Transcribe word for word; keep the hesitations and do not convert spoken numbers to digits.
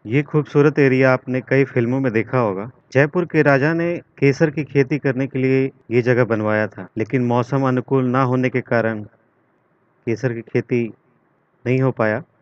ये खूबसूरत एरिया आपने कई फ़िल्मों में देखा होगा। जयपुर के राजा ने केसर की खेती करने के लिए ये जगह बनवाया था, लेकिन मौसम अनुकूल ना होने के कारण केसर की खेती नहीं हो पाया।